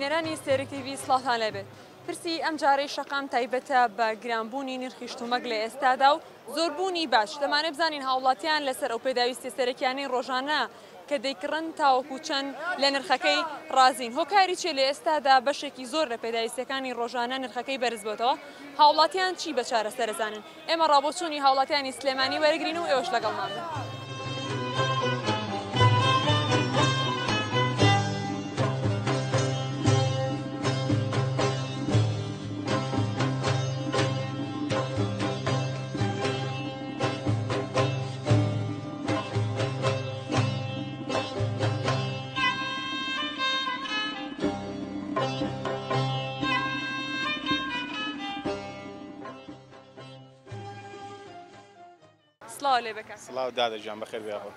بینەرانی سێرکتیڤی سڵاتان لەبێت. پرسی ئەم جارەی شەقام تایبەتە بە گرانبوونی نرخی شتومەک لە ئێستادا و زۆربوونی باش. دەمانێت بزانین هاوڵاتیان لەسەر ئەو پێداویستی سەرەکیانەی ڕۆژانە کە دەیکڕن تاوەکو چەند لە نرخەکەی ڕازین. هۆکاری چێ لە ئێستادا بەشێکی زۆر لە پێداویستەکانی ڕۆژانە نرخەکەی بەرز بۆتەوە. هاوڵاتیان چی بە چارەسەرزانن؟ ئێمە ڕابۆچوونی هاوڵاتیانی سلێمانی وەرەگرین و ئێوەش لەگەڵمان بن. سڵاو لێ بکە. سڵاو دادەجان بەخێر بێخۆ.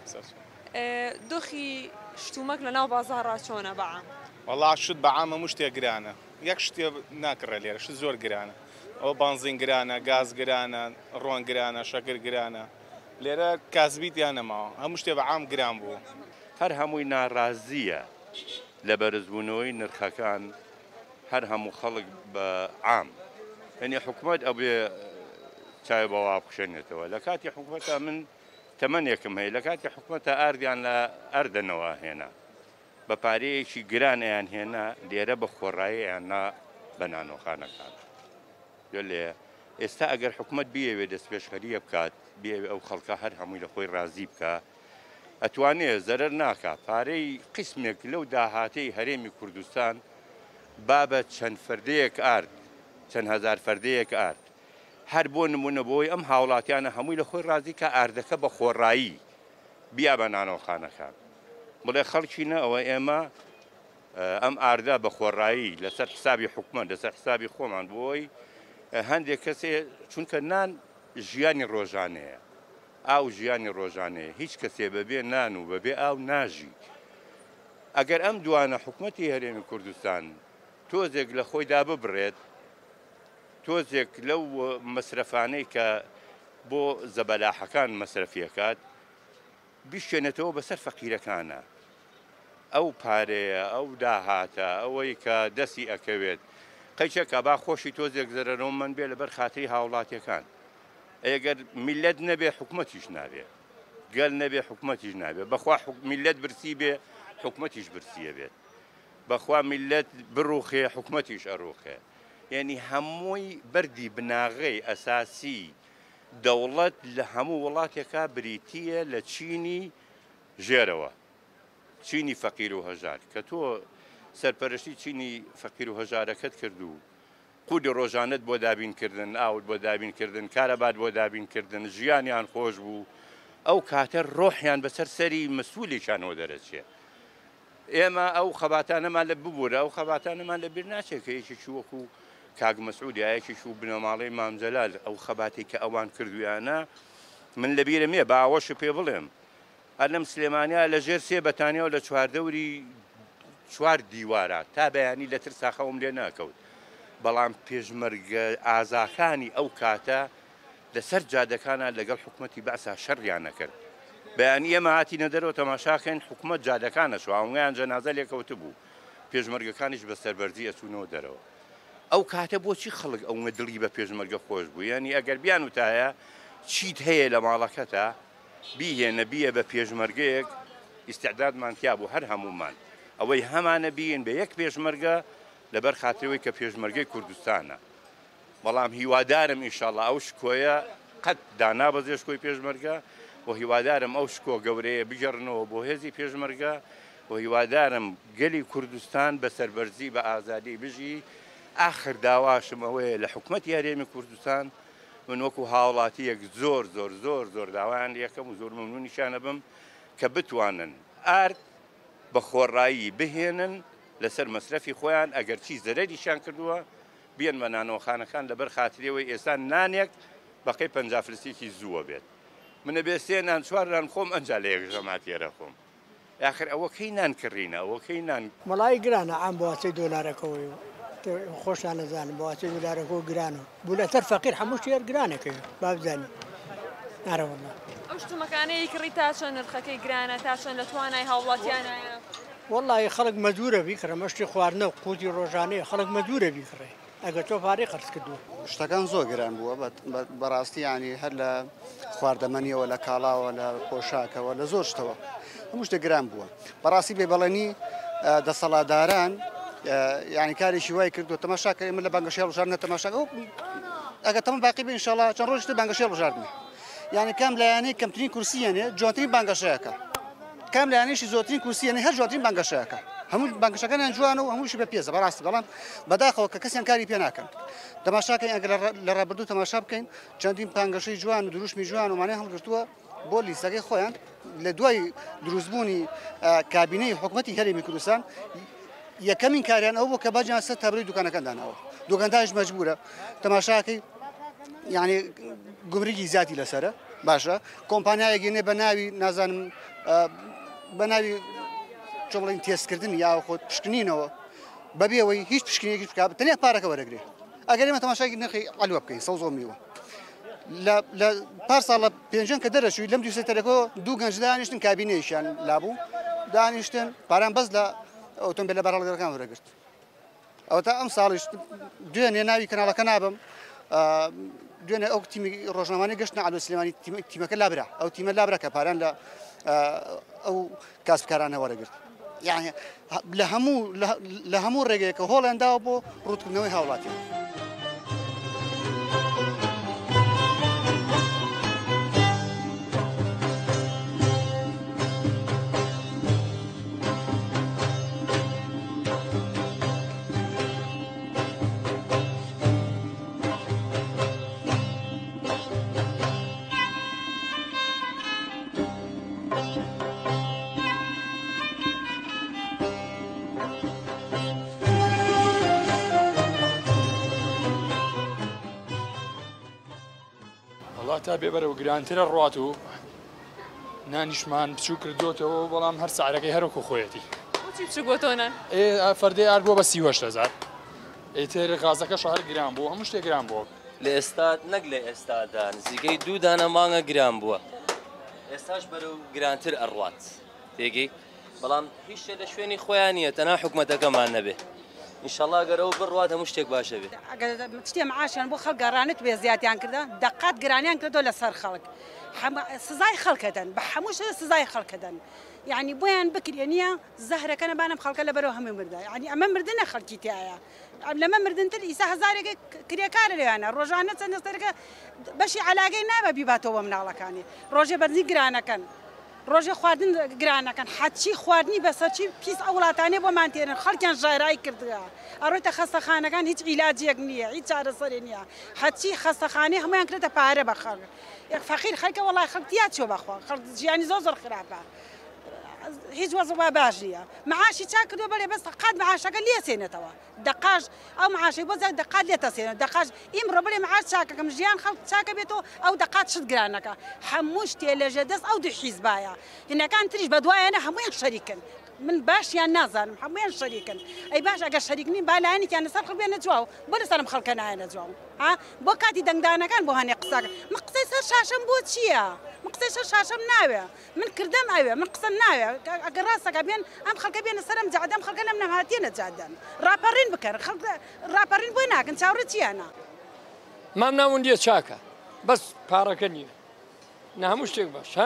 دۆخی شتومەک لە ناو بازاڕا چۆنە بەعام؟ وەڵا شت بەعام هەموو شتێک گرانە. یەک شتێ ناکڕە لێرە، شت زۆر گرانە. ئەوە بانزین گرانە، گاز گرانە، ڕۆن گرانە، شەکر گرانە. لێرە کاسبیتیان نەماوە، هەموو شتێ بەعام گران بوو. هەر هەمووی ناڕازیە لە بەرزبوونەوەی نرخەکان، هەر هەموو خەڵک بە عام. یعنی حکوومەت ئەبێ چای بەوا بخشێنێتەوە. لە کاتی حکوومەتە من تەمەنێکم هەیە، لە کاتی حکوومەتە ئاردیان لە ئەردەنەوە هێنا، بە پارەیەکی گرانیان هێنا، لێرە بە خۆڕاییان نا بە نانۆخانەکان. لێ ئێستا ئەگەر حکوومەت بیەوێ دەستپێشخەریە بکات، بیەوێ ئەو خەڵکە هەر هەمووی لە خۆی ڕازی بکە، ئەتوانێت زەرەر ناکات. پارەی قسمێک لەو داهاتەی هەرێمی کوردستان بابە چەند فەردەیەک ئارد، چەند هەزار فەردەیەک ئارد، هەر بۆ نمونە بۆی ئەم هاوڵاتیانە هەمووی لە خۆی ڕازی کە ئاردەکە بە خۆڕایی بیا بە نانۆخانەکان. بڵێ خەڵکینە ئەوە ئێمە ئەم ئاردا بە خۆڕایی لەسەر حسابی حکومەت، لەسەر حسابی خۆمان بۆی هەندێک کەسێ، چونکە نان ژیانی ڕۆژانەیە، ئاو ژیانی ڕۆژانەیە، هیچ کەسێ بەبێ نان و بەبێ ئاو ناژی. ئەگەر ئەم دوانە حکومەتی هەرێمی کوردستان تۆزێک لە خۆیدا ببڕێت، تۆزێک لەو مەسرفانەی کە بۆ زەبەلاحەکان مەسرفیەکات بیشێنێتەوە بەسەر فەقیرەکانە، ئەو پارەیە، ئەو داهاتە، ئەوەی کە دەستی ئەکەوێت قەیچەکە با خۆشی تۆزێک زەرەرۆمەند بێ لەبەر خاتری هاوڵاتیەکان. ئەگەر میلەت نەبێ حکومەتیش نابێ، گەل نەبێ حکومەتیش نابێ. بەخوا میلەت برسی بێ حکومەتیش برسیە بێت، بەخوا میلەت بڕوخێ حکومەتیش ئەڕوخێ. یعنی هەمووی بەردی بناغەی ئەساسی دەوڵەت لە هەموو وڵاتێکە بریتیە لە چینی ژێرەوە، چینی فەقیر و هەژار. کە تۆ سەرپەرشتی چینی فەقیر و هەژارەکەت کردو، قودی ڕۆژانت بۆ دابینکردن، ئاوت بۆ دابینکردن، کارەبات بۆ دابینکردن، ژیانیان خۆش بوو، ئەو کاتە ڕۆحیان بەسەر سەری مەسئولیشانەوە دەرەچێت. ئێمە ئەو خەباتانەمان لە ببوورە، ئەو خەباتانەمان لە بیر ناچێت کە یەکێکی وەکو کاک مەسعود یەکێکی و بنەماڵەی مام جەلال ئەو خەباتی کە ئەوان کردویانە من لە بیرە مێ بە ئاوەش پێ بڵێم. ئەلەم سلێمانیا لە ژێر سێ بەتانیا و لە چواردەوری چوار دیوارە تا بەیانی لە ترسا خەوم لێ ناکەوت. بەڵام پێشمەرگە ئازاکانی ئەو کاتە لەسەر جادەکانە لەگەڵ حکومەتی بەعسا شەڕیان نەکرد. بەیانی ئێمە هاتینە دەرەوە تەماشاکەین حکومەت جادەکانە شوانگەیان جەنازە لێکەوت بوو، پێشمەرگەکانیش بە سەربەرزی ئەچوونەوە دەرەوە. ئەو کاتە بۆچی خەڵک ئەومە دڵی بە پێشمەرگە خۆش بوو؟ یعنی ئەگەر بیان وتایە چیت هەیە لە ماڵەکەتە بیهێنە بیە بە پێشمەرگەیەک، ئیستعدادمان تیا بوو هەر هەمومان ئەوەی هەمانە بین بە یەک پێشمەرگە لەبەر خاترەوەی کە پێشمەرگەی کوردستانە. بەڵام هیوادارم ئینشاڵڵا ئەو شکۆیە قەت دانابەزێ شکۆی پێشمەرگە، و هیوادارم ئەو شکۆ گەورەیە بگەڕنەوە بۆ هێزی پێشمەرگە، و هیوادارم گەلی کوردستان بە سەربەرزی بە ئازادی بژی. ئاخر داواشم ئەوەیە لە حکومەتی هەرێمی کوردستان من وەکو هاوڵاتیەک زۆر زۆر زۆر زۆر داوایان یەکەم و زۆر مەمنونیشانە بم کە بتوانن ئارد بە خۆڕایی بهێنن لەسەر مەسرەفی خۆیان، ئەگەر چی زەرەریشان کردووە بیان بە نانۆخانەکان لەبەر خاترەوەی ئێستا نانێک بەقەی 50 فرسێکی زووە بێت. منە بێ سێ نان چوار نان خۆم ئەنجا لە یەک ژەماتێرە خۆم. ئاخر ئەوە کەی نان کڕینە، ئەوە کەی نان مەڵای گرانە ئەم بۆ واسەی دۆلارەکەەوەی خۆشان نەزانم بە واسەی دۆلارەکە گرانە بوو لەسەر فەقیر هەموو شێر گرانەکەی با بزانین نارەوەڵا. ئەو شتومەکانەی کڕی تا چەند نرخەکەی گرانە، تا چەند لە توانای هاوڵاتیانە؟ والله خەڵک مەجبورە بیکڕە مەشتی خواردنە و قوتی ڕۆژانەیە خەڵک مەجبورە بیکڕێ ئەگەر تۆ پارەی خەرج کردووە شتەکان زۆر گران بووە بەڕاستی ینی هەر لە خواردەمەنیەوە لە کاڵاوە لە پۆشاکەوە لە زۆر شتەوە هەموو شتە گران بووە بەڕاستی بێبەڵێنی دەسەڵاتداران ینی کارێکی وای کردو تەماشاکە ئێمە لە بانگەشێڵ ژاردنە تەماشاکە ئەگە تەمە باقی بێ ئینشاڵڵا چەند ڕۆژتر بانگەشێڵ ژاردنە یعنی کام لایەنەی کەمترین کورسیەنێ جوانترین بانگەشەیەەکە کام لایەنێکی زۆرترین کورسیەنێ هەر جوانترین بانگەشەیەەکە هەموو بانگەشەکانیان جوانە و هەمووشی بە پێزە بەڕاستی بەڵام بەداخەوە کە کەسیان کاری پێ ناکەن تەماشاکەین ئەگەر لە ڕابردوو تەماشا بکەین چەندین پانگەشەی جوان و دروشمی جوان و مانای هەڵگرتووە بۆ لیستەکەی خۆیان لە دوای دروستبوونی کابینەی حکوومەتی هەرێمی کوردستان یەکەمین کاریان ئەو بۆ کە باجیان سەر تابلۆی دوکانەکان داناوە دوکاندارش مەجبورە تەماشاکەی یعنی گومرگی زیاتی لەسرە باشە کۆمپانیایەگەێنێ بە ناوی نازانم بە ناوی چۆڵین تێستکردن یا خۆت پشکنینەوە بەبێەوەی هیچ پشکنێکی بکات تەنیا پارەکە وەرەگرێ ئەگەر ئێمە تەماشای نرخی ئەلوە بکەین سەوزۆ میوە لە پار ساڵە پێنجەم کە دەرەچووی لەم دووسێتەرەکەەوە دوو گەنج دانیشتن کابینەیەشیان لابوو دانیشتن پاران بەس لە ئۆتۆمبیلە بەرەڵگەکان وەرەگرت ئەو تا ئەم ساڵیش دوێنێ ناوی کەناڵەکە نابم دوێنێ ئەو تیمی ڕۆژنامانی گەشتە عەبدول سلێمانی تیمەکە لابرا ئەو تیمە لابرا کە پاران لە ئەو کاسبکارانە وەرەگرت یعنی لە هەموو ڕێگەیەکە هۆڵیان داوە بۆ ڕوودکردنەوەی هاوڵاتیان تا بێبەرەوە گرانترە ڕات و نانیشمان بچوو کردوتەوە بەڵام هەر سعرەکەی هەرۆکو خۆیەتی گۆتۆنە فەردەی ئاردبووە بە 38,000 ئیتر غازەکە شەهر گران بوو هەموو شتێک گران بووە لە ئێستا نەک لە ئێستادا نزیکەی 2 دانە مانگە گران بووە ئێستاش بەرەو گرانتر ئەڕات تێگەی بەڵام هیچ شتێک لە شوێنی خۆیان نیە تەنها حکوومەتەکەمان نەبێ ئینشەڵڵا گەرەوە بڕوات هەموو شتێک باشە بێت شتێ معاشیان بۆ خەڵک گەڕانت بێ زیاتیان کردە دەقات گرانیان کردەوە لەسەر خەڵک سزای خەڵکەدەن بە هەموو شتە سزای خەڵکەدەن یعنی بۆیان بکرێ نییە زەهرەکە نەبانم خەڵکە لەبەرەوە هەموو مردا یعنی ئەمە مردنە خەڵکی تایە لەمە مردنتر ئیسا هەزارێکی کرێکارە لێیانە ڕۆژانە چەند نستەرەکە بەشی علاگەی نابە بیباتەوە مناڵەکانی ڕۆژێ بەرزی گرانەکەن ڕۆژێ خواردن گرانەکەن حەچی خواردنی بەسەرچی پیس ئەو وڵاتانێ بۆمان تێنن خەڵکیان ژایرای کردگە ئەڕۆیتە خەستەخانەکان هیچ عیلاجێک نییە هیچ چارەسەرێ نییە حەچی خەستەخانەی هەمویان کردێتە پارە بە خەڵک فەقیر خەڵکە وەڵای خەڵکتیا چۆ بەخوا خەڵک ژیانی زۆر خراپە هیچ وەزەوە باش نییە معاشی چا کردو بەڵێ بەس قات معاشەکە لێسێنێتەوە دەقاش ئەو معاشەی بۆ زیاد دەقات لێتەسێنێت دەقاش ئیمڕۆ بڵێ معاش چاکەکەم ژیان خەڵک چاکە بێتەوە ئەو دەقات شت گرانەکە هەموو شتێ لەژێ دەست ئەو دوو حیزبایە هینەکان تریش بەدوایانە هەمویان شەریکن من باشیان نازانم هەمویان شەریکن ئەی باش ئەگەر شەریک نین با لایەنێکیان لەسەر خەڵک بێنە جواو بۆ لەسەرم خەڵکە نایەنە جواو بۆ کاتی دەنگدانەکان بۆ هەنێ قساکە من قسەی سەر شاشەم بۆ چییە؟ من قسەی سەر شاشەم ناوێ من کردەم ئەوێ من قسەم ناوێ ئەگەر ڕاستەکە بێن ئەم خەڵکە بێنە سەرم جادەم خەڵکە لەم نەهاتێنە جادەن ڕاپەڕین بکەن ڕاپەڕین بۆی ناکەن چاوڕێ چیانە مام ناوەندیە چاکە بەس پارەکە نییە نە هەموو شتێک باش ها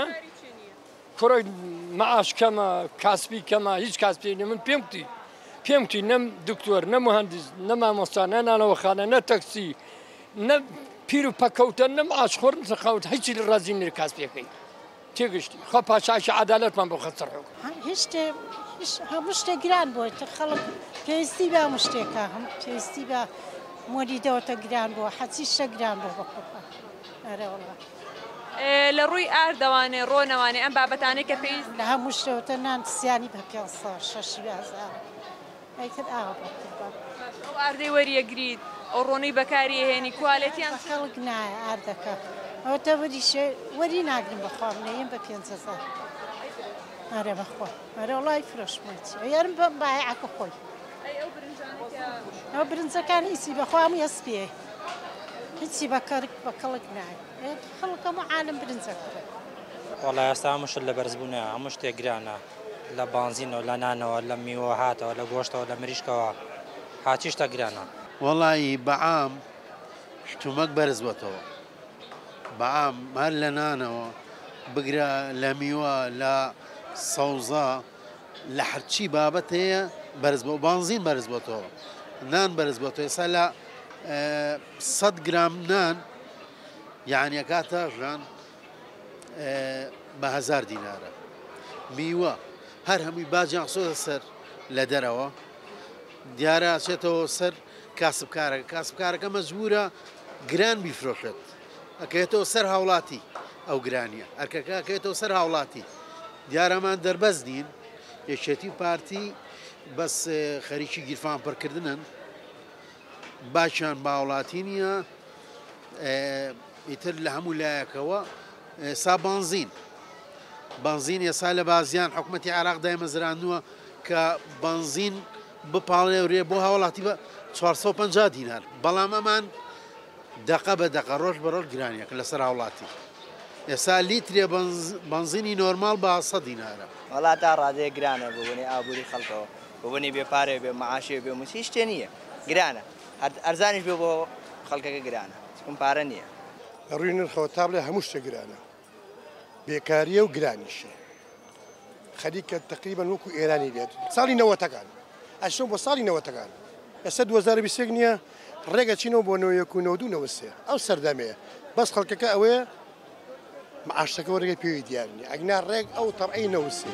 کوڕی معاش کەمە کاسبی کەمە هیچ کاسبی من پێم وتی نە دکتۆر نە مهندس نە مامۆستا نە نانەوەخانە نە تەکسی نە پیر و پەکەوتە نە معاش خۆرن سەخاوت هیچی لە ڕازی نێر کاسبیەکەی تێگەشتی خۆ پاشایشی عەدالەتمان بۆ خەسەر هیچ هەموو شتێک گران بووە خەڵک پێویستی بە هەموو شتێکە هەموو پێویستی بە مۆدی دەوەتە گران بووە حەچی شە گران بوو بە خۆپە ئەرە وەڵا لە ڕووی ئاردەوانێ ڕۆنەوانێ ئەم بابەتانەی کە پێویست لە هەموو شتەوەتە نان سیانی بە 500 ئەیتر ئاوە ئەو ئاردەی وەریەگریت ئەو ڕۆنەی بەکاری هێنی کوالەتیان خەڵک نایە ئاردەکە ئەوتە وەری ناگرن بە خواردنەیەم بە 500 ئەرە بەخوا ئەرە وڵای فرۆشمەتی یارم بە بایعەکە خۆی ئەو برنجەکانی هیچی بەخوا هەموو هەسپێ هیچی بە کەڵک نایە خەڵک هەموو عالم برنجە کڕێ وەڵای ئێستا هەموو شت لە بەرزبوونە هەموو شتێک گرانە لە بانزینەوە لە نانەوە لە میوە هاتەوە لە گۆشتەوە لە مریشکەوە هاچیشتە گرانە وەڵی بەعام شتومەک بەرز بۆتەوە بەعام هەر لە نانەوە بگرە لە میوە لە سەوزە لە هەرچی بابەت هەیە بەرز بۆ بانزین بەرز بۆتەوە نان بەرز بۆتەوە ئێستا لە 100 گرام نان یعنی کاتە ژان بە 1000 دینارە میوە هەر هەمووی باجیان سۆدە سەر لە دەرەوە دیارە چێتەوە سەر کاسبکارەکە مەجبورە گران بیفرۆشێت ئەکەوێتەوە سەر هاوڵاتی ئەو گرانیە ئەرکەکەکەوێتەوە سەر هاوڵاتی دیارەمان دەربەز دین یەکێتی پارتی بەس خەریکی گیرفان پڕکردنن باشیان باوڵاتی نییە ئیتر لە هەموو لایەکەوە ئێستا بانزین ئێستا لە بازیان حکوومەتی عێراق دایمەزراندووە کە بانزین بپاڵێورێ بۆ هاوڵاتی بە 450 دینار بەڵام ئەمان دەقە بە دەقە ڕۆژ بە ڕۆژ گرانیەکە لەسەر هاوڵاتی ئێستا لیترێ بنزینی نۆرمال بە 100 دینارە وڵات تا ڕادەیە گرانە ببوونی ئابووری خەڵکەوە ببوونی بێپارێ بێ مەعاشێ بێ موسی شتێ نییە گرانە ئەرزانیش بێ بۆ خەڵکەکە گرانە چکم پارە نییە لە ڕووی نرخەوە تا بڵێ هەموو شتێ گرانە بێکاریە و گرانیشە خەریکە تقریبان وەکو ئێرانی بێت ساڵی نەوەتەکان ئەشتۆ بۆ ساڵی نەوەتەکان ئێستا 2020 نییە ڕێگە چینەوە بۆ 1993 ئەو سەردەمەیە بەس خەڵکەکە ئەوەیە معاشەکەەوە ڕێگەی پێوی دیارنی ئەگنا ڕێک ئەو تەبعی نەوسێ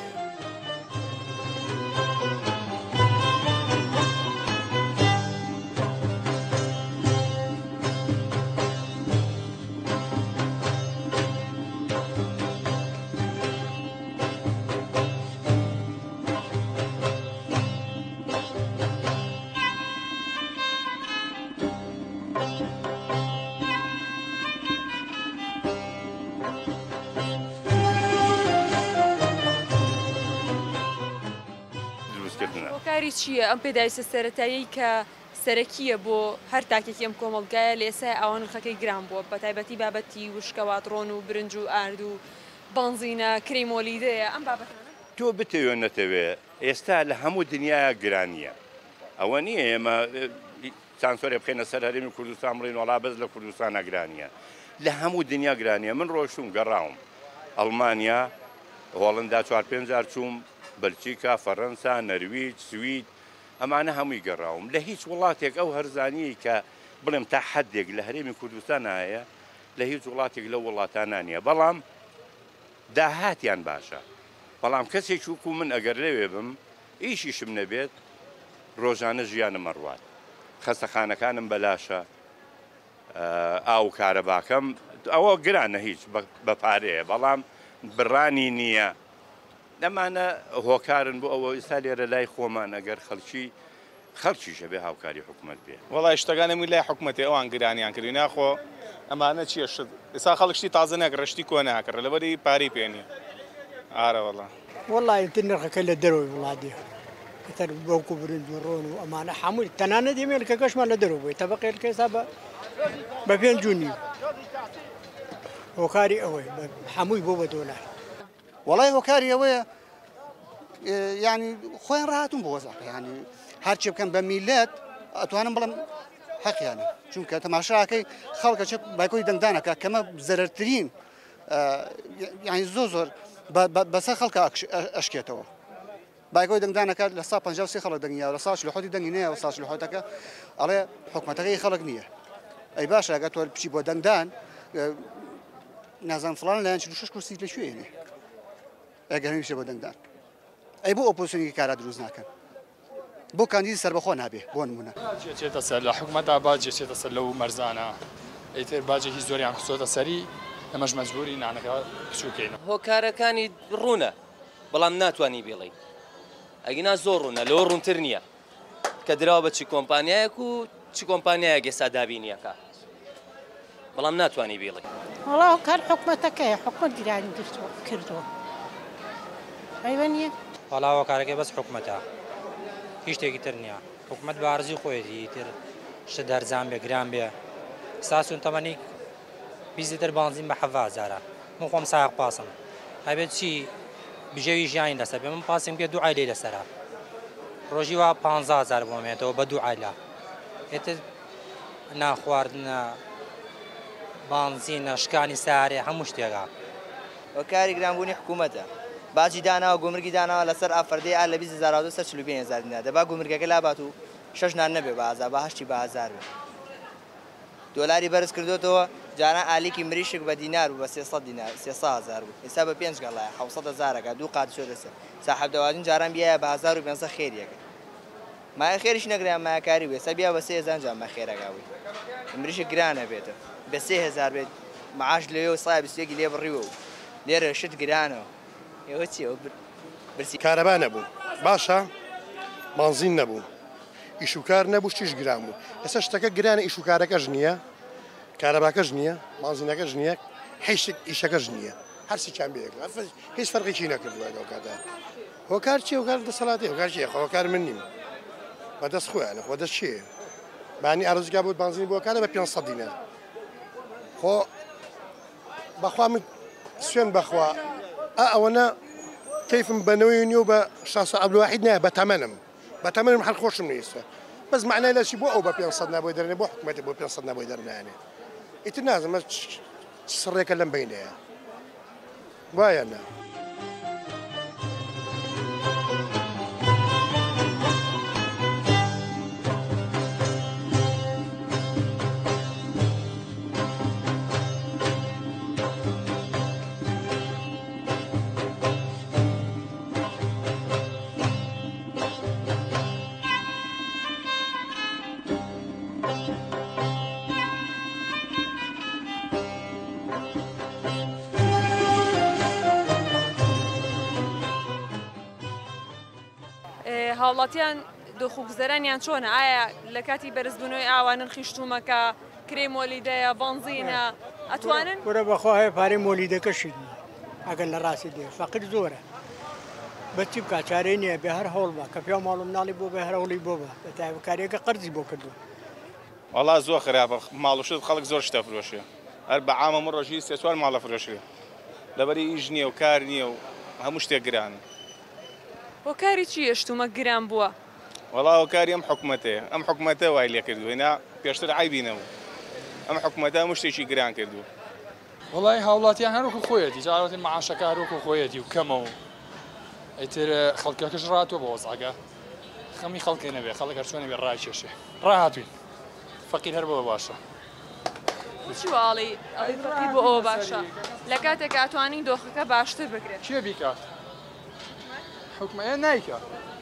هۆکاری چییە ئەم پێداویستە سەرەتایی کە سەرەکیە بۆ هەر تاکێکی ئەم کۆمەڵگایە لە ئێستا ئەوان نرخەکەی گران بووە بە تایبەتی بابەتی وشکەوات ڕۆن و برنج و ئارد و بانزینە کرێمۆلیدەیە ئەم بابەتانە تۆ بتەوێ نەتەوێ ئێستا لە هەموو دنیاە گرانیە ئەوە نییە ئێمە چانسۆرێ بخێنە سەر هەرێمی کوردستان بڵین وڵا بەس لە کوردستانە گرانیە لە هەموو دنیا گرانیە من ڕۆشتوم گەڕاوم ئەڵمانیا هۆڵندا 4-5 چووم بەلجیکا فەڕەنسا نەرویج سوید ئەمانە هەمووی گەڕاوم لە هیچ وڵاتێک ئەو هەرزانی کە بڵێم تا حەدێک لە هەرێمی کوردستان هەیە لە هیچ وڵاتێک لە وڵاتانانیە بەڵام داهاتیان باشە بەڵام کەسێک وکو من ئەگەر لەوێ بم ئیشیشم نەبێت ڕۆژانە ژیانم ئەڕوات خەستەخانەکانم بەلاشە ئاو کارەباکەم ئەوە گرانە هیچ بە پارەیە بەڵام بڕانی نییە لەمانە هۆکارن بۆ ئەوە ئێستا لێرە لای خۆمان ئەگەر خەڵکیشە بێ هاوکاری حکوومەت بێ وەڵای شتەکانەمی لای حکوومەتی ئەوان گرانیان کردی ناخۆ ئەمانە چیە شت ئێستا خەڵکشتی تازە نەگەڕشتی کۆ ناکڕ لەبەری پارەی پێنیە ئارە وەڵا وەڵی تر نرخەکە لە دەرەوەی وڵاتیە تر بەوکو برنج و ڕۆن و ئەمانە هەمووی تەنانەت دێمێت کە گەشمان لە دەرەوە بووی تەبەقێت کە ئێستا بە 5 جوونی هۆکاری ئەوەی هەمووی بۆ بە دۆلار وڵای هۆکاری ئەوەیە یعنی خۆیان ڕاهاتون بۆ وەزاقی ینی هەرچی بکەن بە میلەت ئەتوانم بڵم حەقیانە چونکە تەماشاکەی خەڵکە چ بایکۆی دەنگدانەکە کەمە زەرەرترین یعنی زۆر بەسەر خەڵکە ئەشکێتەوە بایکۆی دەنگدانەکە لە 150 خەڵک دەنگیا لە ساش لە خۆتی دەنگی نەیە و ساش لە خۆتەکە ئەڵێ حکوومەتەکەی خەڵک نییە ئەی باشە ئەگە تۆ پچی بۆ دەنگدان نازان فڵان لایەن 46 کورسی لە شوێنێ ئەگەر هەمیشە بۆ دەنگدان ئەی بۆ ئۆپۆزیسیۆنێکی کارا دروست ناکەن بۆ کاندیدی سەربەخۆ نابێ بۆ نمونە چێتە سەر لە حکوومەتدا باجێ چێتە سەر لەو مەرزانە ئەیتر باجێکی زۆریان خسۆتە سەری ئەمەش مەجبوری نانەکە بچووکەین هۆکارەکانی ڕوونە بەڵام ناتوانانی بێڵێ ئەگینا زۆر ڕوونە لەوە ڕوونتر نییە کە دراوە بە چی کۆمپانیایەک و چی کۆمپانیایەک ئێستا دابینیەکە بەڵام ناتوانانی بێڵێ وەڵاو کار حکوومەتەکەیە حکوومەت گرانی کردووە ئەیوە نییە وەڵاوە کارەکەی بەس حکوومەتە هیچ شتێکی تر نییە حکوومەت بە عەرزی خۆیەتی تر شت دەرزان بێ گران بێ ساسون تەمەنی بیزی تر بانزین بە 7,000 من خۆم ساق پاسم هەبێت چی بژێوی ژیانی لەسەر بێ من پاسیم کرد 2 عایلەی لەسەرا ڕۆژی وا 15,000 بۆ مێنێتەوە بە 2 عایلە ئێتر ناخواردنە بانزینە شکانی سارێ هەموو شتێکا وەکاری گرانبوونی حکوومەتە باجی داناوە گومرگی داناوە لەسەر ئافردەی ئا لە 20,445 دینار دەبا گومرگەکە لابات و 6 نان نەبێ بازار بە 8 بازار بێ دۆلاری بەرز کردوتەوە جاران ئالیکی مریشک بە دینار و بە 300 دینار 300,000 بوو ئێستا بە 5 گەڵایە 700,000 دوو قات شۆ دەسێ ساحەب دەوازین جاران بیایە بە 1500 خێریەکە مایە خێریش نەگریان مایەکاری بێ سە بیا بە 3000 جا مە خێرەگاوی مریشک گرانە بێتە بە 3000 بێت معاش لێ سای 21 لێ بڕیوە و لێرە شت گرانەوە ئێوە چیەوە برسی کارەبا نەبوو باشە مانزین نەبوو ئیشوکار نەبوو شتیش گران بوو ئێستا شتەکە گرانە ئیشوکارەکەش نییە کارەباکەش نییە مانزینەکەش نییە هیچ ئیشەکەش نییە هەرسی چیان بێک هیچ فەرقێکی نەکردووە لەو کاتە هۆکار چی هۆکار دەسەڵاتی هۆکار چیە هۆکار من نیم بەدەست خۆیانە خۆ دەست چیە بانی ئارزوگا بوو بانزین بۆ کارە بە 500 دینار خۆ بەخوا من سوێن بەخوا ئەوەنە کەیفم بەنەوەی نیو بە 600 عەبدولواحید نایە بە تەمەنم هەر خۆشم نیستە بەس معنای لەچی بۆ ئەو بە 500 نابۆی دەرنێ بۆ حکومەتی بۆ 500 نابۆی دەرنانێ ئیتر نازم سڕێکە لەم بینەیە وایە نە هاوڵاتیان دۆخوگزەرانیان چۆنە ئایا لە کاتی بەرزبوونەوەی ئاوا نرخی شتومەکە کرێ مۆلیدەیە بەنزینە ئەتوانن وەرە بەخوا هەیە پارەی مۆلیدەکەشی ئەگەر لە ڕاستی دێ فەقیر زۆرە بەچی بکە چارەی نییە بێ هەر هەوڵ بە کە پیا ماڵ و مناڵی بۆ بێ هەر هەوڵی بۆ بە بە تایبەتکاریەکە قەرزی بۆ کردو وەڵا زۆر خراپە ماڵوشت خەڵک زۆر شتە فرۆشێ هەر بە عامە من ڕۆژی سێ چوار ماڵە فرۆشێ لەبەری ئیش نییە و کار نییە و هەموو شتێک گرانە هۆکاری چییە شتومە گران بووە وەڵا هۆکاری ئەم حکوومەتەیە ئەم حکوومەتە وای لێ کردوێنا پێشتر عیبینەوە ئەم حکوومەتە هەموو شتێکی گران کردو وڵی هاوڵاتیان هەروکو خۆیەتی جاڵاتی معاشەکە هەروکو خۆیەتی و کەمەوە ئەیتر خەڵکەکەش ڕاتوە بە وەزاگە خەمی خەڵکی نەبێ خەڵک هەر چۆنە بێ ڕاکێشێ ڕاهاتوین فەقیر هەر بەوە باشە چیواڵی فەقیر بۆ ئەوە باشە لە کاتێک ئەتوانین دۆخەکە باشتر بکرێت چێ بیکات حکومەیە نایکە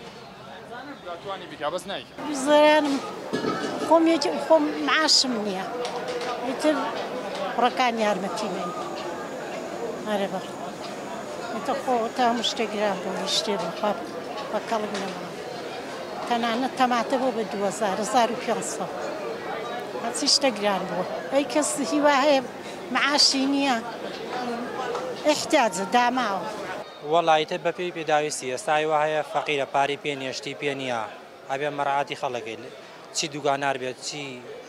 دەتوانی بیکا بەس نایکە زۆرانم خۆم معاشم نییە ئیتر ڕەکان یارمەتیمێن ئەرێ بە ئێتە خۆ تا هەموو شتێک گران بۆ شتێ بخوا بە کەڵک نەما تەنانەت تەماتە بۆ بە 2,500 هەچی شتە گران بووە ئەی کەس هیوا هەیە معاشی نییە احتیاجە داماوە وەڵایتە بەپێی پێداویستی ئێستای وە هەیە فەقیرە پاری پێ نییە شتی پێ نییە ئەبێ مەڕعاتی خەڵەکەی چی دوگانار بێت چی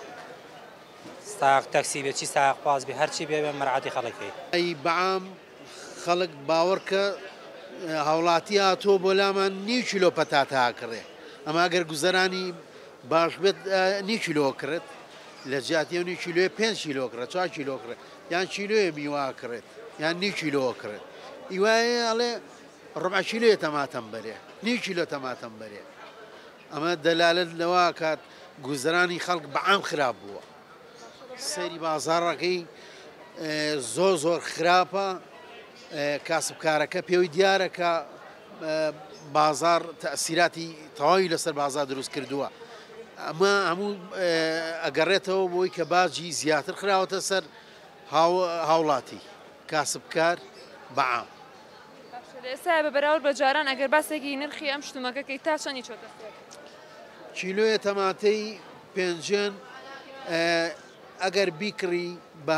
ساق تەکسی بێت چی ساق پاس بێ هەرچی بێ مەڕعاتی خەڵەکەی ئەی بەعام خەڵک باوەڕکە هاوڵاتی هاتۆ بۆ لامان نی کیلۆ پەتاتە کڕێ ئەما گەر گوزەرانی باش بێت نی کیلۆ کرد لە جیاتی نی کیلۆ 5 کیلۆ کرێت 4 کیلۆ کرێت یان کیلۆیە میوا کرێت یان نی کیلۆ کرێت ئیوایە ئەڵێ ڕبع کیلۆیە تەماتەم بەرێ نی کیلۆ تەماتەم بەرێ ئەمە دەلالت لەوە کات گوزەرانی خەڵک بەعام خراپ بووە سەیری بازاڕەکەی زۆر خراپە کاسبکارەکە پێوی دیارە کە بازار تەسیراتی تەواوی لەسەر بازار دروست کردووە ئەمە هەموو ئەگەڕێتەوە بۆی کە باجی زیاتر خراوەتە سەر هاوڵاتی کاسبکار بەعام ئێستا بە بەراورد بە جاران ئەگەر باسێکی نرخی ئەم شتومەکەکەی تا چەندی چۆتە کیلۆیە تەماتەی پێنجێن ئەگەر بیکڕی بە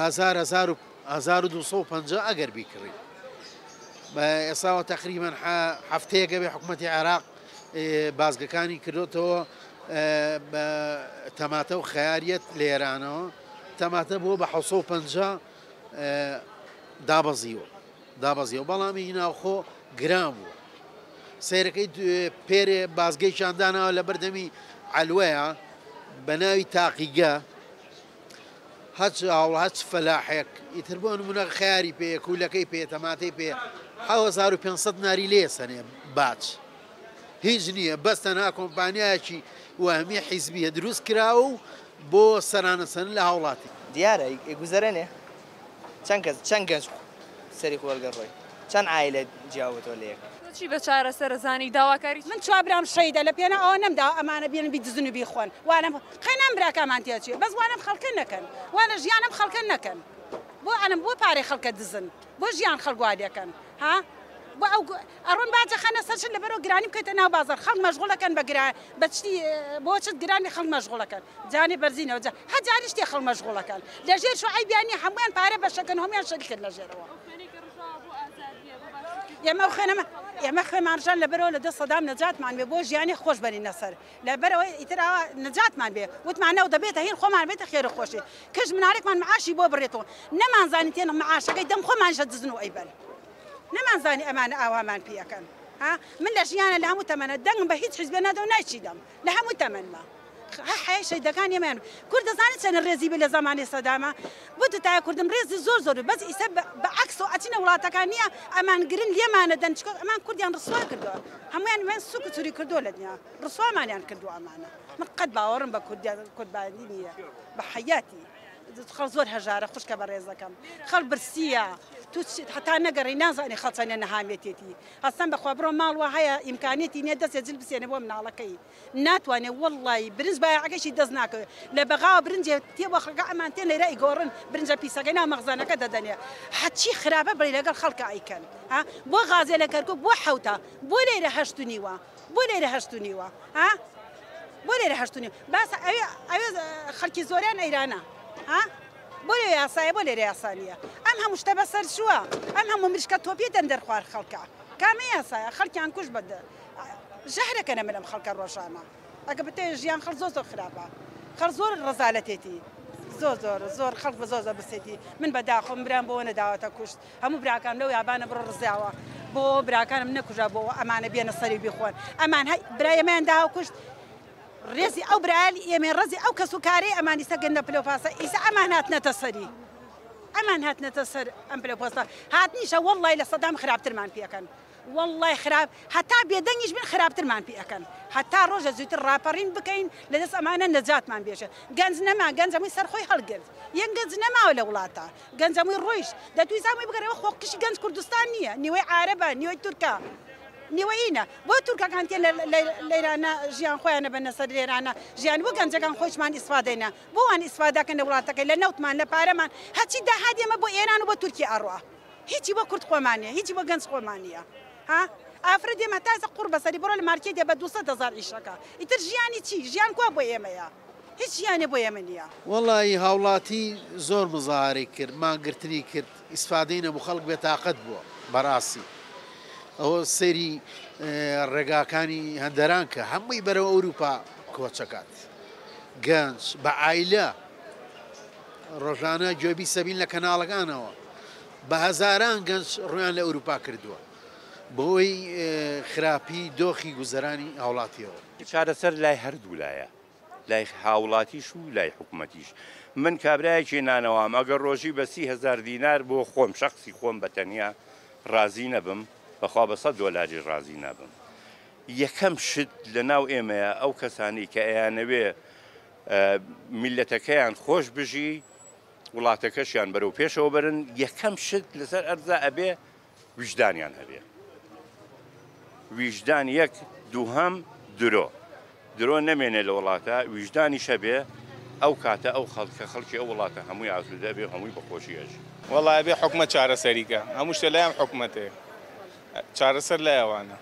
1250 ئەگەر بیکڕی ئێساوە تقریبان هەفتەیەکە بێ حکوومەتی عێراق بازگەکانی کردوتەوە بە تەماتە و خەیاریەت لێرانەوە تەماتە بۆ بە 750 دابەزیوە بەڵامی هیناوخۆ گران بوو سیرەکەی پێرێ بازگەی شاندانەوە لە بەردەمی علوەیە بە ناوی تاقیگە هەچ هاوڵ هەچ فەلاحێک ئیتر بۆ نمونە خیاری پێ کوولەکەی پێ تەماتەی پێ 1500 ناری لێ سەنێ باچ هیچ نییە بەستەنها کۆمپانیایەکی وهمی حیزبیە دروست کراوە و بۆ سەرانەسەن لە هاوڵاتی دیارە گوزەرێنێ چەند گەنج سەری خۆلگەڕۆی چەند عایلە جیاوەتەوە لە یەک چی بە چارەسەرزانی داواکاری من چوابرام شەیدە لە پێێنە ئەوە نەمدا ئەمانە بێن بیدزن و بیخۆن وانم خەینام براکەمان تێچێ بەس وانم خەڵکە نەکەن وانە ژیانم خەڵکە نەکەن بۆ ئەنم بۆ پارەی خەڵکە دزن بۆ ژیان خەڵگوادەکەن ها بۆ ئەو ئەڕۆن باجە خانە سەرچن لەبەرەوە گرانی بکەیتە ناو بازار خەڵک مەشغوڵەکەن بە بەچی بۆچت گرانی خەڵک مەشغوڵەکەن جانی بەرزینەوە هەجاری شتێ خەڵک مەشغوڵەکەن لەژێر شوعی بیانی هەمویان پارە بەشەکەن هەمویان شەریکن لەژێرەوە ئێمە خوێمانژان لەبەرەوە لە دەست سەدام نەجاتمان بێ بۆ ژیانی خۆش بەرینە سەر لەبەرەوە ئیتراوە نەجاتمان بێ وتمانەوە دەبێتە هین خۆمان بێتە خێرە خۆشی کەش منارێکمان معاشی بۆ بڕێتەوە نەمانزانی تێنە معاشەکەی دەم خۆمانشە دزن و ئەیبەن نەمانزانی ئەمانە ئاوامان پێەکەن من لە ژیانە لە هەموو تەمەنە دەنگم بە هیچ حیزبێ نەدە و نایچیدەم لە هەموو تەمەنمە حەیە شەیدەکان ئێمەیان کورد دەزانێت چەنە ڕێزی بێ لە زمانی سەدامە بۆ تایە کوردم ڕێزی زۆر بەس ئیسە بە عەکس و ئەچینە وڵاتەکان نییە ئەمان گرن لێمانە دەن ئەمان کوردیان ڕسوا کردووە هەمویان من سوک و چوری کردووە لە دنیا ڕسوامانیان کردووە ئەمانە من قەت باوەڕم بە کوردبانی نییە بە حەیاتی خەڵ زۆر هەژارە خوشکە بە ڕێزەکەم خەڵ برسیە تو حتا نەگەڕی نازانێ خەڵچەنە نەهامێتێتی هەستان بەخوا بڕۆ ماڵوە هەیە ئیمکانێتی نییە دەستێ جل بسێنە بۆ مناڵەکەی ناتوانێت وەڵڵی برنج بایعەکەشی دەست ناکەوێت لە بەغاوە برنجێ تێ بۆ خەڵکە ئەمان تێن لێرە ئیگۆڕن برنجە پیسەکەی ناو مەخزانەکە دەدەنێ هەچی خراپە بڵێ لەگەڵ خەڵکە ئەیکەن بۆ غازێ لە کەرکووک بۆ حەوتە بۆ لێرە هەشت و نیوە بۆ لێرە هەشت و نیوە بۆ لێرە هەشت و نیوە باسە ئەوێ خەڵکی زۆریان ئەیرانە بۆ لێ یاسایە بۆ لێرە یاسانیە ئەم هەموو شتە بەسەر چووە ئەم هەموو مریشکە تۆپی دەن دەرخوار خەڵکە کامە یاسایە خەڵکیان کوش بەدە ژەهرەکەنە من ئەم خەڵکە ڕۆژانە ئەگە بتێ ژیان خەڵ زۆر خراپە خەڵ زۆر ڕەزالەتێتی زۆر خەڵک بە زۆر بسێتی من بەداخۆم برام بۆ نەداوەتە کوشت هەموو براکان لەو یابانە بڕۆ ڕزیاوە بۆ براکانم نەکوژا بۆ ئەمانە بێنە سەری بیخۆن ئەمان برایەمان داوە کوشت ڕێزی ئەو برایلی ئێمە ڕزی ئەو کەس و کارەی ئەمانی سەگەندە پلۆپاسە ئیسا ئەمان هاتنەتە سەری ئەمان هاتنەتە سەر ئەم پلۆپۆستە هاتنیشە وەڵڵای لە سەدام خراپترمان پێەکەن وەڵڵای خراپ هەتا بێدەنگیش بن خراپترمان پێەکەن هەتا ڕۆژە زووتر ڕاپەڕین بکەین لەدەست ئەمانە نەجاتمان بێشە گەنج نەما گەنجەمووی سەرخۆی هەڵگرت یەک گەنج نەماوە لە وڵاتە گەنجەمووی ڕۆیش دەتویزانمەی بگەڕێەوە خۆکشی گەنج کوردستان نییە نیوەی عارەبە نیوەی تورکە نیوەینە بۆ تورکەکان تێ لەیرانە ژیان خۆیانە بەنە سەر لێرانە ژیان بۆ گەنجەکان خۆشمان ئیسفادەینە بۆ وان ئیسفاداکەن لە وڵاتەکەی لە نەوتمان لە پارەمان هەچی داهادێمە بۆ ئێران و بۆ تورکی ئەڕوا هیچی بۆ کورد خۆمانە هیچی بۆ گەنج خۆمانە ئافرەت دێمە تازە قوڕ بەسەری بڕۆ لە مارکێ دێ بە 200,000 ئیشەکە ئیتر ژیانی چی ژیان کوا بۆ ئێمەیە هیچ ژیانێ بۆ ئێمە نییە وەڵی هاوڵاتی زۆر مزاری کرد ماگرتنی کرد ئیسفادەی نەبوو خەڵک بێتاقەت بووە بەڕاستی ئەوە سەیری ڕێگاکانی هەندەران کە هەمووی بەرەوە ئەوروپا کۆچەکات گەنج بە عایلە ڕۆژانە گوێبی سەبین لە کەناڵەکانەوە بە هەزاران گەنج ڕویان لە ئەوروپا کردووە بۆی خراپی دۆخی گوزەرانی هاوڵاتیەوە چارەسەر لای هەردوو لایە لای هاوڵاتیش و لای حکوومەتیش من کابرایەکی نانەوام ئەگەر ڕۆژی بە 30,000 دینار بۆ خۆم شخصی خۆم بەتەنیا ڕازی نەبم بەخوا بە $100 ڕازی نابم یەکەم شت لە ناو ئێمەیە ئەو کەسانی کە ئەیانەوێ میلەتەکەیان خۆش بژی وڵاتەکەشیان بەرەو پێشەوە بەرن یەکەم شت لەسەر ئەرزا ئەبێ ویژدانیان هەبێ ویژدان یەک دووهەم درۆ نەمێنێ لە وڵاتە ویژدانی شەبێ ئەو کاتە ئەو خەڵکی ئەو وڵاتە هەمووی ئاسوودە بێ هەمووی بەخۆشیەش وەڵای بێ حکومەت چارەسەریکە هەموو شتە لایەم حکومەتێ چارەسەر لایەوانە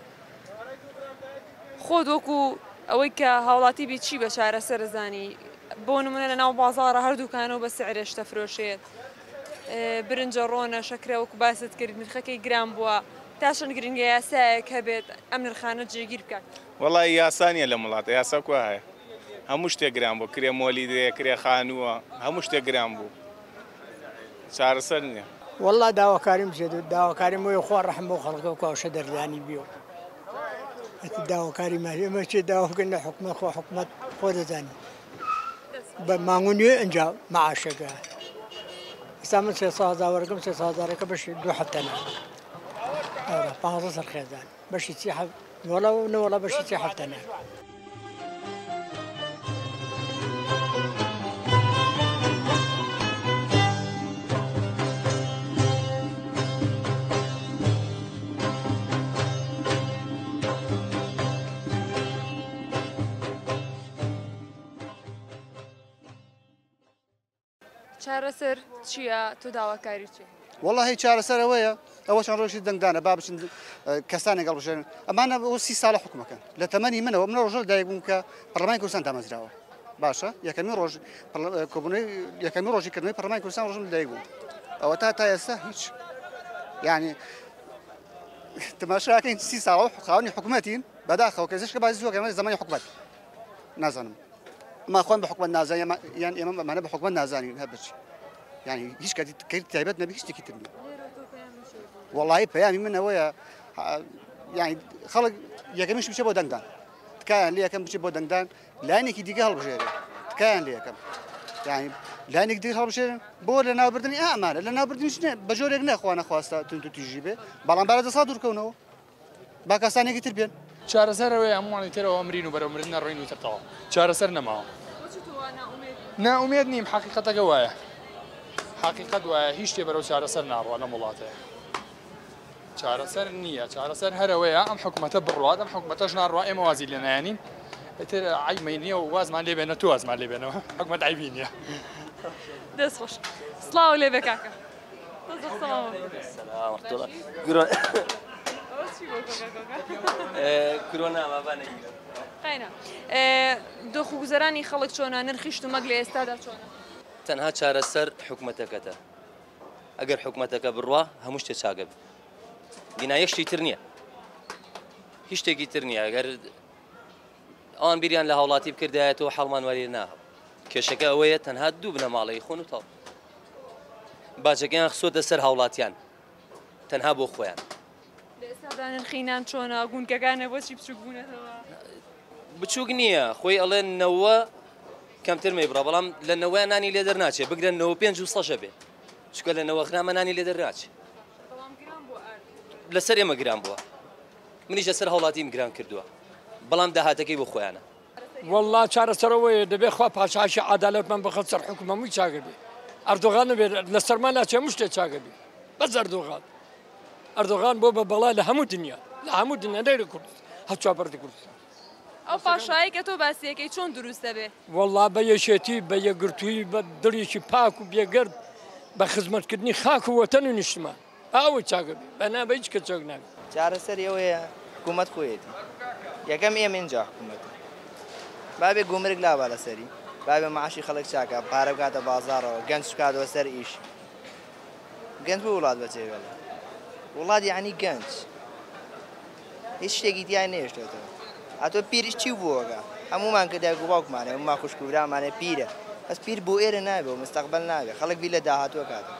خۆ وەکو ئەوەی کە هاوڵاتی بێ چی بە چارەسەرزانی بۆ نمونە لە ناو بازاڕە هەردووکانەوە بە سعرێش دەفرۆشێت برنجە ڕۆنە شەکرە وەکو باست کرد نرخەکەی گران بووە تاشن گرنگە یاسایەک هەبێت ئەم نرخانە جێگیر بکات وەڵی یاسانیە لە وڵاتە یاسا کو هەیە هەموو شتێک گران بوو کرێ مۆلی دێ کرێ خانووە هەموو شتێک گران بوو چارەسەر نییە والله داواکاریم زێدو داواکاریم وی خوا ڕەحم بۆ خەڵکە و کاوشە دەردانی بیەوە داواکاری مەمە چێ داواکردن لە حکومەت خۆ حکومەت خۆ دەزانی بە مانگونیێ ئەنجا مەعاشەکە ئێستا من 300 وەرگم 300ەکە بەشی 2 هەفتەنە 15 سەرخێزان بەشی چی وەڵا بەشی چی هەفتەنە چارەسەر چییە تۆ داواکاری چێ؟ والله هی چارەسەرەوەیە ئەوە چەند ڕۆژی دەنگدانە با بچن کەسانی گەڵ بژێن ئەمانە بۆ 30 ساڵە حکومەکەن لە تەمەنی منەوە منە ڕۆژە لەدایک بووم کە پەرلەمانی کوردستان دامەزراوە باشە یەکەمی ڕۆژ کۆبوونەوەی یەکەمی ڕۆژیکردنەوەی پەرلەمانی کوردستان ڕۆژم لەدایک بووم ئەوە تا ئێستا هیچ یعنی تماشاکەین 30 ساڵە خاوەنی حکومەتین بەداخەوە کەسێشکە بازی زووە کەمە زمانی حکومەت نازانم ما خۆن بە حکومەت نازانین یان ئێمە ئەمانە بە حکومەت نازانین هەر بچی يعني هیچ کاری تایبەت نەبی هیچ شتێکی تر نییە وەڵاهی پەیامی من ئەوەیە یعنی خەڵک یەکەمیش بچێ بۆ دەنگدان تکایان لێ یەکەم بچێ بۆ دەنگدان لایەنێکی دیگە هەڵبژێرێ تکایان لێ یەکەم یعنی لایەنێک دیگە هەڵبژێرن بۆ لە ناوبردننی ئامانە لە ناوبردنیش بە جۆرێک نەخوا نەخواستە تونند و تیژی بێ بەڵام بارە دەسا دوورکەونەوە با کەسانێکی تر بێن چارەسەرەوەی هەمووانی ترەوە ئەمرین و بەرەمرن نەڕۆین و ترتەوە چارەسەر نەماوە ناومێد نیم حقیقەتەکە وایە حقیقت وایە هیچ شتێ بەرەو چارەسەر ناڕوە لە وڵاتەیە چارەسەر نییە چارەسەر هەرەوەیە ئەم حکومەتە بڕوات ئەم حکومەتەش ناڕوا ئێمە وازی لێ نایانین ئێتر عیبی نییە و وازمان لێ بێنە تو وازمان لێ بێنەوە حکومەت عیبی نییە دەست خۆش سڵاو لێ بێ کاکە دۆخوگوزەرانی خەڵک چۆنە نرخی شتومەک لە ئێستادا چۆنە تەنها چارەسەر حکومەتەکەتە ئەگەر حکومەتەکە بڕوا هەموو شتێ چاگە بێت بینایە شتی تر نییە هیچ شتێکی تر نییە ئەگەر ئەوان بیریان لە هاوڵاتی بکردایەتەوە حەڵمان وەری ناهەب کێشەکە ئەوەیە تەنها دوو بنە ماڵەی خۆن و تاڵ باجەکەیان خسۆتە سەر هاوڵاتیان تەنها بۆ خۆیان لە ئێستادا نرخینان چۆنە گونکەکانە بۆچی بچووک بوونەتەوە بچووک نییە خۆی ئەڵێن نەوە کەمتر مەیبڕە بەڵام لە نەوەیان نانی لێ دەرناچێت بگرن 95 بێ چکە لە نەوە خرامە نانی لێ دەرناچێت لەسەر ئێمە گران بووە منیش لەسەر هەوڵاتیم گران کردووە بەڵام داهاتەکەی بۆ خۆیانە والله چارەسەرەوەی دەبێت خوا پاشاشی عادالەتمان بخەت سەر حکومەمووی چاگە بێ ئەردۆغان نەبێت لەسەرمان ناچێ هەموو شتێک چاگە بێ بەس ئەردۆغان بۆ بە بەڵای لە هەموو دنیا لە هەموو دنیا دەیرە کورد هەچوا بەردی کوردستان ئەو پاشایی کە تۆ باسیەکەی چۆن دروستە بێ والله بە یەشێتی بە یەکگرتووی بە دڵێکی پاک و بێگەرد بە خزمەتکردنی خاک و وەتەن و نیشتمان ئەوەی چاگە بێ بەنابە هیچ کە چاک نابێت چارەسەر ئەوەیە حکومەت خۆیەتی یەکەم ئێمە اینجا حکومەت بابێ گومرگ لا لەسەری بابێ معاشی خەڵک چاکە پارە بکاتە بازارەوە گەنج بکاتەوە سەر ئیش گەنج بۆ وڵات بەچێوێڵە وڵات یعنی گەنج هیچ شتێکی دیان نێشتێتەوە ئەتۆ پیرش چی بووەکە هەمومان کە دایک و باوکمانێ هەمومان خوشکبرامانێ پیرە بەس پیر بۆ ئێرە نابێ و مستەقبەل نابێ خەڵک بی لە داهاتوە کاتە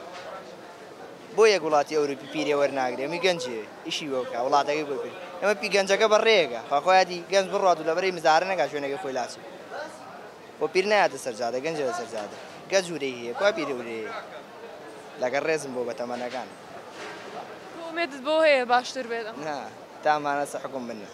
بۆ یەک وڵاتی ئەوروپی پیرێ وەرناگرێ ئەمی گەنجێ ئیشی بۆکە وڵاتەکەی بۆ پێ ئەمە پی گەنجەکە بەڕێیەکە خواخۆیاتی گەنج بڕات و لەبەرەی مزارە نەکات شوێنەکە خۆی لاچێ بۆ پیر نایاتە سەرجادە گەنجە لە سەرجادە گەنج جوورەی هەیە کوا پیرە ورەیە لەگەڵ ڕێزم بۆ بە تەمەنەکان ئومێدت بۆ هەیە باشتر بێت نا تامانە سەحکوم بنە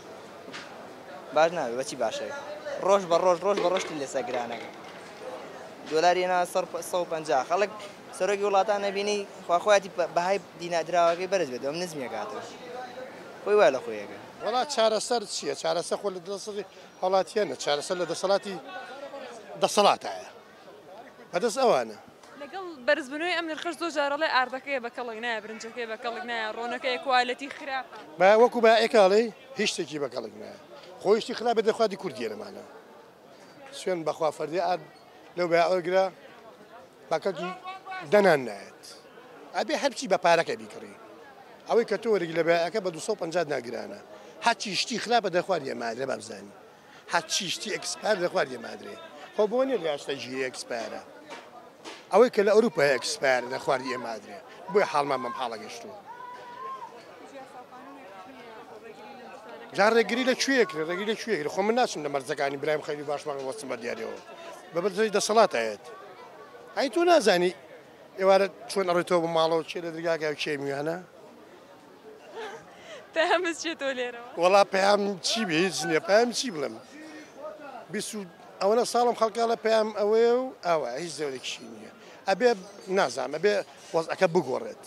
باش نابێت بەچی باشەوە ڕۆژ بە ڕۆژتی لەسەر گرانەکە دۆلاری هێنا 150 خەڵک سەرۆکی وڵاتان نەبینی خواخۆیاتی بەهای دینادراوەکەی بەرز بێت ئەم نزمیە کاتەوە خۆی وای لە خۆیەکە وڵات چارەسەر چییە چارەسەر خۆ لە دەسەڵی هەڵاتیانە چارەسەر لە دەسەڵاتی دەسەڵاتایە بەدەست ئەوانە لەگەڵ بەرزبوونەوەی ئەم نرخەش زۆر جارەڵێ ئاردەکەی بە کەڵک نایە برنجەکەی بە کەڵک نایە ڕۆنەکەی کوالەتی خراپە با وەکو باعێکاڵێ هیچ شتێکی بە کەڵک نایە خۆی شتی خراپە دەخوادی کوردیێنەمانە سوێن بەخوا فەردی ئارد لەو باوەگرا باکەکی دەنان نایەت ئەبێ هەرچی بە پارەکە بیکڕی ئەوەی کە تۆ وەرەگی لە باعەکە بە 250 ناگرانە هەچی شتی خراپە دەخوارد مادرێ با بزانی هەچی شتی ئەکسپار دەخوارد مادرێ خۆ بۆ نیە لە هەشتا ژیری ئەکسپارە ئەوەی کە لە ئەوروپای ئەکسپار لە خواردی ئێمادرێ بۆیە حاڵمان بەم حاڵە گەشتووە. جار ڕێگری لە کوێکرێ ڕێگری لە کوێکرێ خۆ من ناچم لە مەرزەکانی برایم خەیلی باشمان وەستم بە دیارەوە بەبەر دەسەڵاتایەت ئەی تۆ نازانی ئێوارە چۆن ئەڕێتەوە بە ماڵەوە چێ لە دەرگاگای کێ میوانە پێمەز چێتۆ لێرەوە وەڵا پێیان چی بێ هیچ نییە پێیان چی بڵم ئەوەنە ساڵم خەڵکا لە پێیان ئەوەیە و ئەوە هیچ زەورێکشی نییە ئەبێ نازانم ئەبێ وەزعەکە بگۆڕێت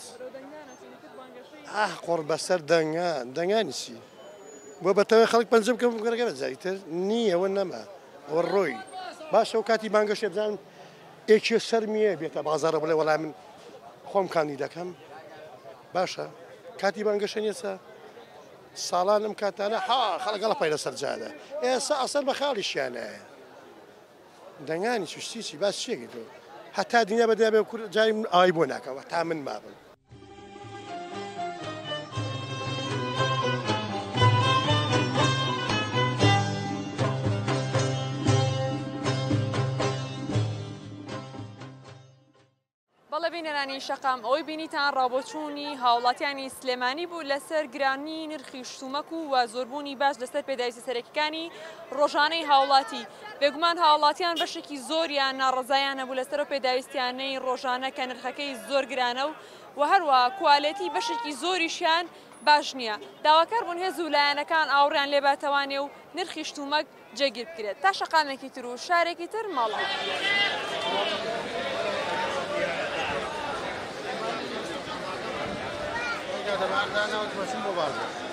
قۆڕ بەسەر دەنگانی چی بۆ بەتەوەی خەڵک پەنجەم کەم گەرەگە بەجاریتر نییە ئەوە نەما ئەوە ڕۆی باشە و کاتی بانگەشێ بزانم ئێکێ سەرمیە بێتە بازارە بڵێ وەڵام من خۆم کانی دەکەم باشە کاتی بانگەشە نیەسە ساڵانم کاتانە خەڵگەڵە پای لەسەر جادە ئێستا ئەسەر بە خاڵیشیانایە دەنگانی چشتیچی باس چێکی تۆ هەتا دنیا بەدیا بێ جای ئای بۆ ناکەوە تا من مابن بەڵێ بینەرانی شەقام ئەوەی بینیتان ڕابۆچوونی هاوڵاتیانی سلێمانی بوو لەسەر گرانی نرخی شتومەک و زۆربوونی باش لەسەر پێداویستە سەرەکیەکانی ڕۆژانەی هاوڵاتی بێگومان هاوڵاتیان بەشێکی زۆریان ناڕزایان هەبوو لەسەر پێداویستیانەی ڕۆژانە کە نرخەکەی زۆر گرانە و هەروە کوالەتی بەشێکی زۆریشیان باش نییە داواکار بوون هێز و لایەنەکان ئاوڕیان لێباتەوانێ و نرخی شتومەک جێگیر بکرێت تا شەقامێکی تر و شارێکی تر ماڵ دەباردانەوە بەچوون بۆ بازار